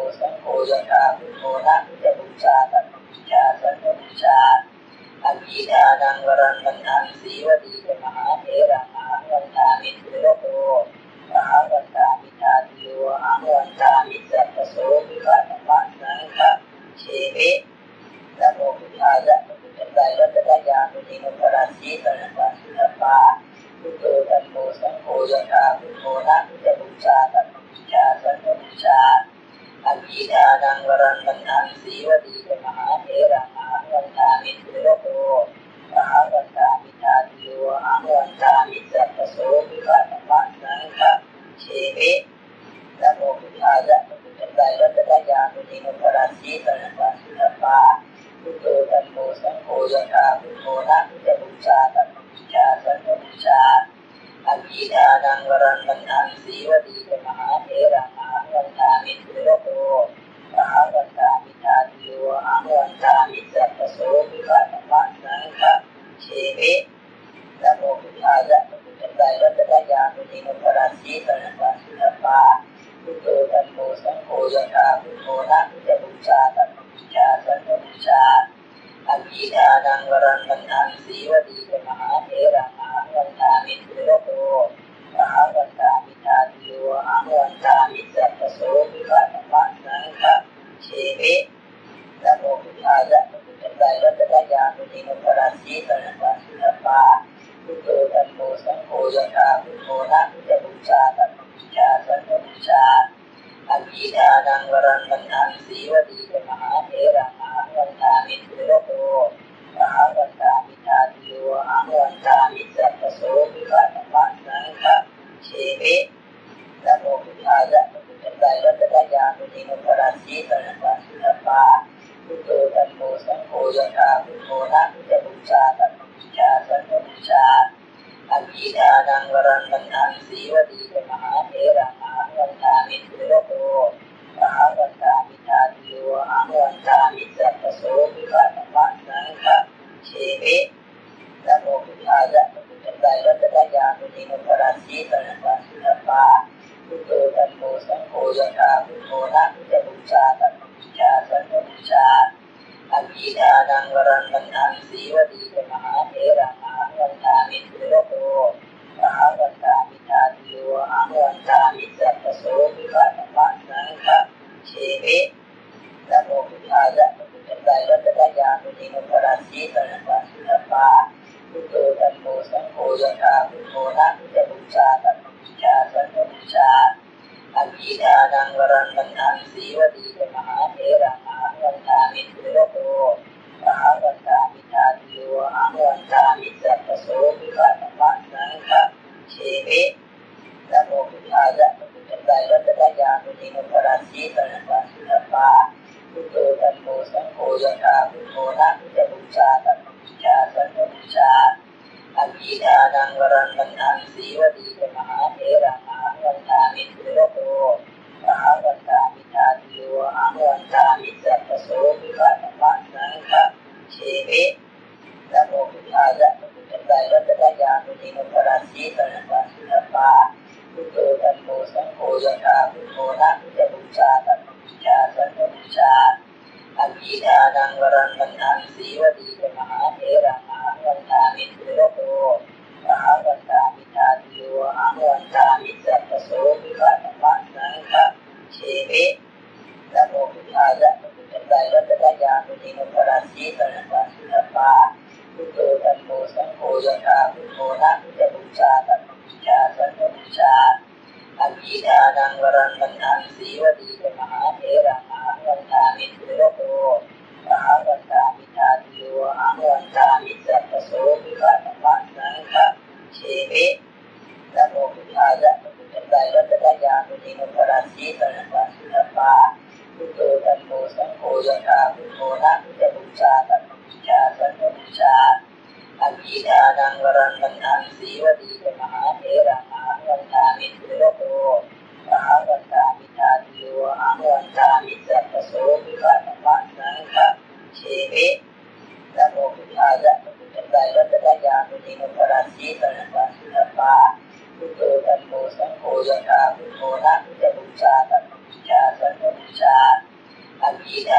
สังโฆยะถาพุทโธนะพุทธบูชาธัมมบูชาสังฆบูชาอภิธานังวรังมันทังสีวดีจะมหาเถระมหาวันทามิสุรโตมหาวันทามิทาติโยมหาวันทามิสัพพโสมิฆะธรรมะสังฆะเชมินะโมพุทธายะพระพุทธเจ้ารัตนญาณุนิโนปราสีสันตะสุตปาพุทโธธัมโมสังโฆยะถาพุทโธนะพุทธบูชาธัมมบูชาสังฆบูชาอภิธานังวรังมันทังสีวดีจะมหาเถระมหาวันทามิสุรโตมหาวันทามิทาติโยมหาวันทามิสัพพโสมิฆะธรรมะสังฆะเชมินะโมพุทธายะพระพุทธเจ้ารัตนญาณุนิโนปราสีสันตะสุตปาพุทโธธัมโมสังโฆยะถาพุทโธนะพุทธบูชาธัมมบูชาสังฆบูชาอภิธานังวรังมันทังสีวดีจะมหาเถระมหาวันทามิสุรโตมหาวันทามิทาติโยมหาวันทามิสัพพโสมิฆะธรรมะสังฆะเชมินะโมพุทธายะพระพุทธเจ้ารัตนญาณุนิโนปราสีสันตะสุตปาพุทโธธัมโมสังโฆยะถาพุทโธนะพุทธบูชาธัมมบูชาสังฆบูชาอภิธานังวรังมันทังสีวดีจะมหาเถระมหาวันทามิสุรโตมหาวันทามิทาติโยมหาวันทามิสัพพโสมิฆะธรรมะสังฆะเชมินะโมพุทธายะพระพุทธเจ้ารัตนญาณุนิโนปราสีสันตะสุตปาพุทโธธัมโมสังโฆยะถาพุทโธนะพุทธบูชาธัมมบูชาสังฆบูชาอภิธานังวรังมันทังสีวดีจะมหาเถระมหาวันทามิสุรโตมหาวันทามิทาติโยมหาวันทามิสัพพโสมิฆะธรรมะสังฆะเชมินะโมพุทธายะพระพุทธเจ้ารัตนญาณุนิโนปราสีสันตะสุตปาพุทโธธัมโมสังโฆยะถาพุทโธนะพุทธบูชาธัมมบูชาสังฆบูชาอภิธานังวรังมันทังสีวดีจะมหาเถระมหาวันทามิสุรโตมหาวันทามิทาติโยมหาวันทามิสัพพโสมิฆะธรรมะสังฆะเชมินะโมพุทธายะพระพุทธเจ้ารัตนญาณุนิโนปราสีสันตะสุตปาพุทโธธัมโมสังโฆยะถาพุทโธนะพุทธบูชาธัมมบูชาสังฆบูชาอภิธานังวรังมันทังสีวดีจะมหาเถระมหาวันทามิสุรโตมหาวันทามิทาติโยมหาวันทามิสัพพโสมิฆะธรรมะสังฆะเชมินะโมพุทธายะพระพุทธเจ้ารัตนญาณุนิโนปราสีสันตะสุตปาพุทโธธัมโมสังโฆยะถาพุทโธนะพุทธบูชาธัมมบูชาสังฆบูชาอภิธานังวรังมันทังสีวดีจะมหาเถระมหาวันทามิสุรโตมหาวันทามิทาติโยมหาวันทามิสัพพโสมิฆะธรรมะสังฆะเชมินะโมพุทธายะพระพุทธเจ้ารัตนญาณุนิโนปราสีสันตะสุตปาพุทโธธัมโมสังโฆยะถาพุทโธนะพุทธบูชาธัมมบูชาสังฆบูชาอภิธานังวรังมันทังสีวดีจะมหาเถระมหาวันทามิสุรโตมหาวันทามิทาติโยมหาวันทามิสัพพโสมิฆะธรรมะสังฆะเชมินะโมพุทธายะพระพุทธเจ้ารัตนญาณุนิโนปราสีสันตะสุตปาพุทโธธัมโมสังโฆยะถาพุทโธนะพุทธบูชาธัมมบูชาสังฆบูชาอภิธานังวรังมันทังสีวดีจะมหาเถระมหาวันทามิสุรโตมหาวันทามิทาติโยมหาวันทามิสัพพโสมิฆะธรรมะสังฆะเชมินะโมพุทธายะพระพุทธเจ้ารัตนญาณุนิโนปราสีสันตะสุตปาพุทโธธัมโมสังโฆยะถาพุทโธนะพุทธบูชาธัมมบูชาสังฆบูชาอภิธานังวรังมันทังสีวดีจะมหาเถระมหาวันทามิสุรโตมหาวันทามิทาติโยมหาวันทามิสัพพโสมิฆะธรรมะสังฆะเชมินะโมพุทธายะพระพุทธเจ้ารัตนญาณุนิโนปราสีสันตะสุตปาพุทโธธัมโมสังโฆยะถาพุทโธนะพุทธบูชาธัมมบูชาสังฆบูชาอภิธานังวรังมันทังสีวดีจะมหาเถระมหาวันทามิสุรโตมหาวันทามิทาติโยมหาวันทามิสัพพโสมิฆะธรรมะสังฆะเชมินะโมพุทธายะพระพุทธเจ้ารัตนญาณุนิโนปราสีสันตะสุตปาพุทโธธัมโมสังโฆยะถาพุทโธนะพุทธบูชาธัมมบูชาสังฆบูชา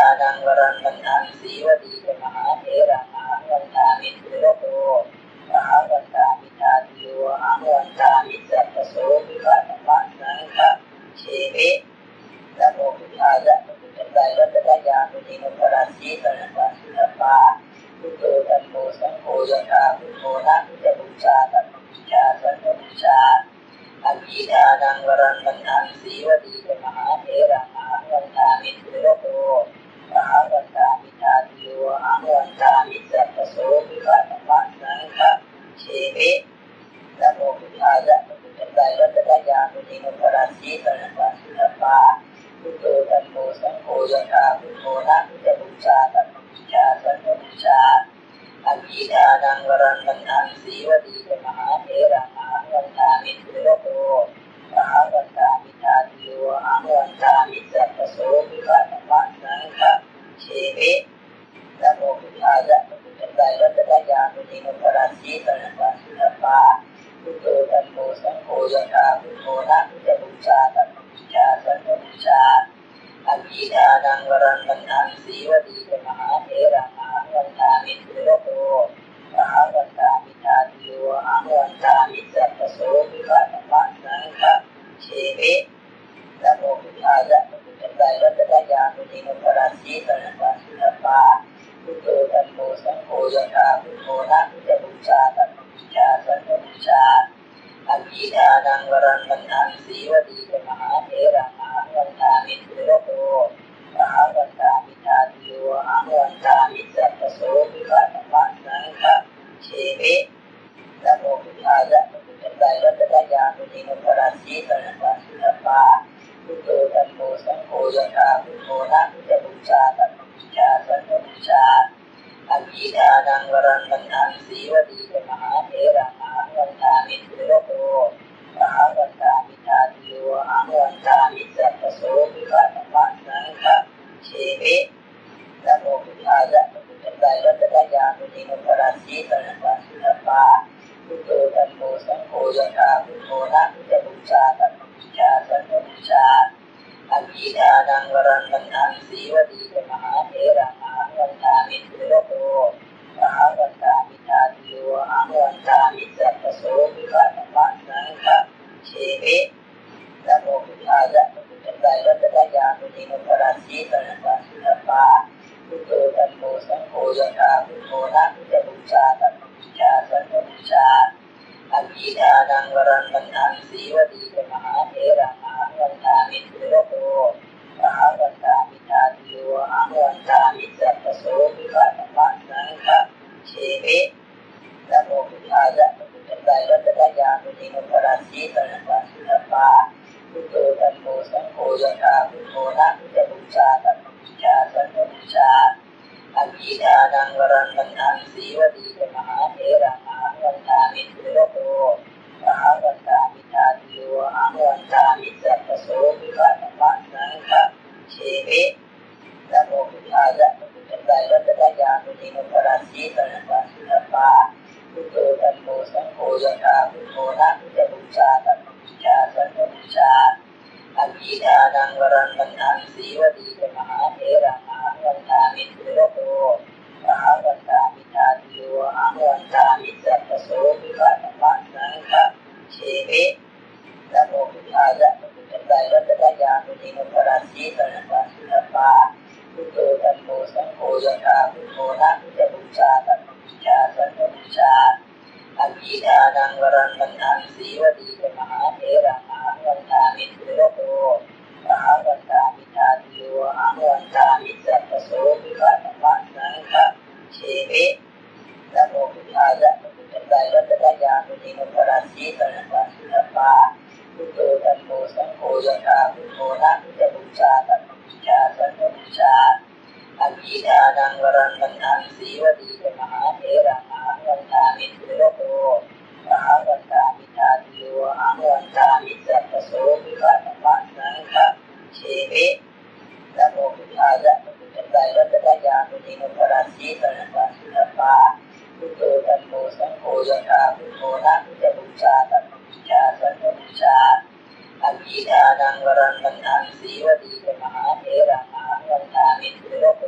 นังวรังคันทังสีวดีจะมหาเถระมหาวันตามิสุรโตมหาวันตามิทาติโยมหาวันตามิสัพพโสวิคัตมะนังคะเชมินะโมพุทธายะพระพุทธเจ้ารัตนญาณุนิโมปราสีสันตะสุตปาพุทโธธัมโมสังโฆยะถาพุทโธนะพุทธบูชาธัมมบูชาสังฆบูชาอภิธานังวรังคันทังสีวดีจะมหาเถระมหาวันตามิสุรโตมหาวันตามิทาติโยมหาวันตามิสัพพโสวิคัตมะนังคะเชมินะโมพุทธายะพระพุทธเจ้ารัตนญาณุนิโมปราสีสันตะสุตปาพุทโธธัมโมสังโฆยะถาพุทโธนะพุทธบูชาธัมมบูชาสังฆบูชาอภิธานังวรังคันทังสีวดีจะมหาเถระมหาวันตามิสุรโตมหาวันตามิทาติโยมหาวันตามิสัพพโสวิคัตมะนังคะเชมินะโมพุทธายะพระพุทธเจ้ารัตนญาณุนิโมปราสีสันตะสุตปาพุทโธธัมโมสังโฆยะถาพุทโธนะพุทธบูชาธัมมบูชาสังฆบูชาอภิธานังวรังคันทังสีวดีจะมหาเถระมหาวันตามิสุรโตมหาวันตามิทาติโยมหาวันตามิสัพพโสวิคัตมะนังคะเชมินะโมพุทธายะพระพุทธเจ้ารัตนญาณุนิโมปราสีสันตะสุตปาพุทโธธัมโมสังโฆยะถาพุทโธนะพุทธบูชาธัมมบูชาสังฆบูชาอภิธานังวรังคันทังสีวดีจะมหาเถระมหาวันตามิสุรโตมหาวันตามิทาติโยมหาวันตามิสัพพโสวิคัตมะนังคะเชมินะโมพุทธายะพระพุทธเจ้ารัตนญาณุนิโมปราสีสันตะสุตปาพุทโธธัมโมสังโฆยะถาพุทโธนะพุทธบูชาธัมมบูชาสังฆบูชาอภิธานังวรังคันทังสีวดีจะมหาเถระมหาวันตามิสุรโตมหาวันตามิทาติโยมหาวันตามิสัพพโสวิคัตมะนังคะเชมินะโมพุทธายะพระพุทธเจ้ารัตนญาณุนิโมปราสีสันตะสุตปาพุทโธธัมโมสังโฆยะถาพุทโธนะพุทธบูชาธัมมบูชาสังฆบูชาอภิธานังวรังคันทังสีวดีจะมหาเถระมหาวันตามิสุรโตมหาวันตามิทาติโยมหาวันตามิสัพพโสวิคัตมะนังคะเชมินะโมพุทธายะพระพุทธเจ้ารัตนญาณุนิโมปราสีสันตะสุตปาพุทโธธัมโมสังโฆยะถาพุทโธนะพุทธบูชาธัมมบูชาสังฆบูชาอภิธานังวรังคันทังสีวดีจะมหาเถระมหาวันตามิสุรโตมหาวันตามิทาติโยมหาวันตามิสัพพโสวิคัตมะนังคะเชมินะโมพุทธายะพระพุทธเจ้ารัตนญาณุนิโมปราสีสันตะสุตปาพุทโธธัมโมสังโฆยะถาพุทโธนะพุทธบูชาธัมมบูชาสังฆบูชาอภิธานังวรังคันทังสีวดีจะมหาเถระมหาวันตามิสุรโตมหาวันตามิทาติโยมหาวันตามิสัพพโสวิคัตมะนังคะเชมินะโมพุทธายะพระพุทธเจ้ารัตนญาณุนิโมปราสีสันตะสุตปาพุทโธธัมโมสังโฆยะถาพุทโธนะพุทธบูชาธัมมบูชาสังฆบูชาอภิธานังวรังคันทังสีวดีจะมหาเถระมหาวันตามิสุรโตมหาวันตามิทาติโยมหาวันตามิสัพพโสวิคัตมะนังคะเชมินะโมพุทธายะพระพุทธเจ้ารัตนญาณุนิโมปราสีสันตะสุตปาพุทโธธัมโมสังโฆยะถาพุทโธนะพุทธบูชาธัมมบูชาสังฆบูชาอภิธานังวรังคันทังสีวดีจะมหาเถระมหาวันตามิสุรโตมหาวันตามิทาติโยมหาวันตามิสัพพโสวิคัตมะนังคะเชมินะโมพุทธายะพระพุทธเจ้ารัตนญาณุนิโมปราสีสันตะสุตปาพุทโธธัมโมสังโฆยะถาพุทโธนะพุทธบูชาธัมมบูชาสังฆบูชาอภิธานังวรังคันทังสีวดีจะมหาเถระมหาวันตามิสุรโตมหาวันตามิทาติโยมหาวันตามิสัพพโสวิคัตมะนังคะเชมินะโมพุทธายะพระพุทธเจ้ารัตนญาณุนิโมปราสีสันตะสุตปาพุทโธธัมโมสังโฆยะถาพุทโธนะพุทธบูชาธัมมบูชาสังฆบูชาอภิธานังวรังคันทังสีวดีจะมหาเถระมหาวันตามิสุรโต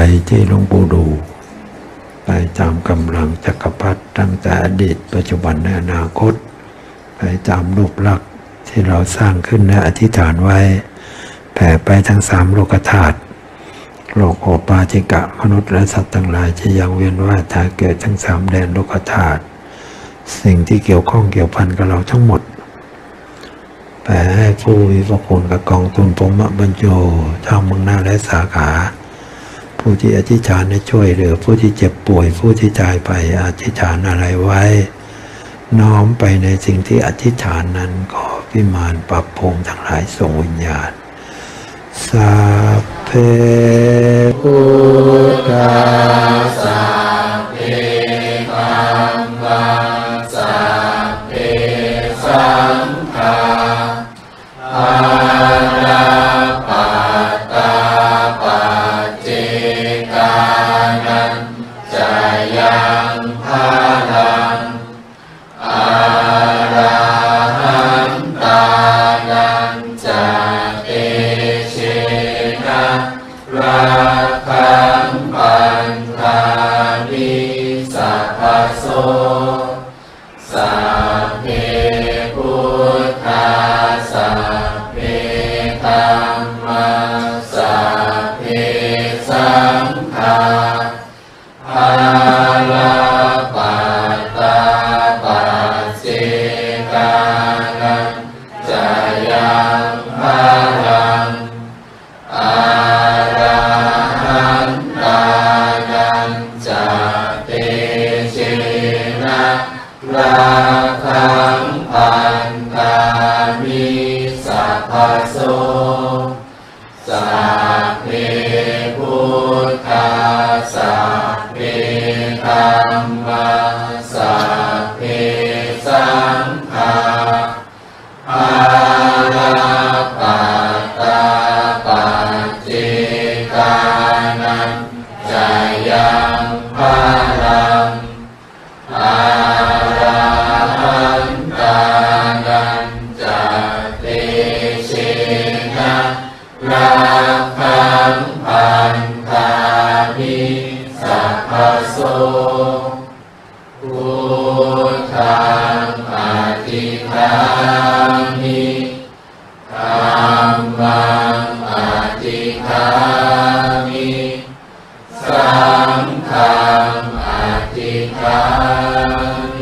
ที่หลวงปู่ดูไปตามกำลังจักรพรรดิตั้งแต่อดีตปัจจุบันและอนาคตไปตามรูปลักษณ์ที่เราสร้างขึ้นและอธิษฐานไว้แผ่ไปทั้ง3โลกธาตุโลกโอปาจิกะมนุษย์และสัตว์ทั้งหลายจะยังเวียนว่ายตายเกิดทั้ง3แดนโลกธาตุสิ่งที่เกี่ยวข้องเกี่ยวพันกับเราทั้งหมดแผ่ให้ผู้มีพระคุณกับกองทุนพรหมบรรจุชาวเมืองหน้าและสาขาผู้ที่อธิษฐานให้ช่วยเหลือผู้ที่เจ็บป่วยผู้ที่ตายไปอธิษฐานอะไรไว้น้อมไปในสิ่งที่อธิษฐานนั้นขอวิมานปรับภูมิทั้งหลายส่งวิญญาณสัพเพพุทธาสัพเพธัมมาสัพเพสังฆาอาราปัตตาปัจเจกานันจะยังพาลังอาราหันตานันจะเตเชนะราคังปันธามิสัพพโสสัพเพพุทธาสัพเพธัมมาสัพเพสังฆาอาราปัตตาปัจเจกานันจะยังพาลังอาราหันตานันจะเตเชนะราคังปันธามิสัพพโสสัพเพพุทธาสัพเพธัมมาสัพเพสังฆาอาราปัตตาปัจเจกานันจะยังพาลังอาราหันตานันจะเตเชนะราคังปันธามิสัพพโสพุทธังอธิษฐามิธัมมังอธิษฐามิสังฆังอธิษฐามิ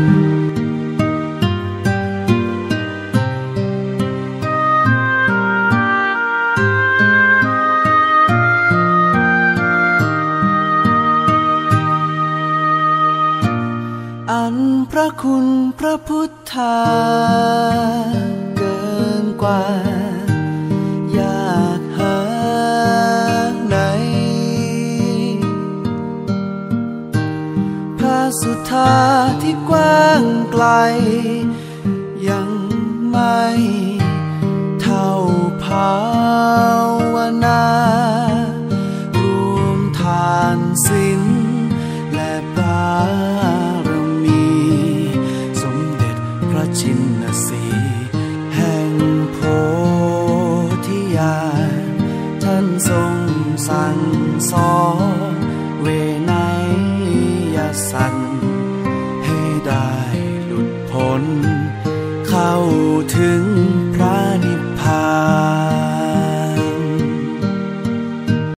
อันพระคุณพระพุทธาเกินกว่าอยากหาไหนพระสุธาที่กว้างไกลยังไม่เท่าภาวนา รวมทานศีลและบารมีสมเด็จพระชินสีห์แห่งโพธิญาณท่านทรงสั่งสอน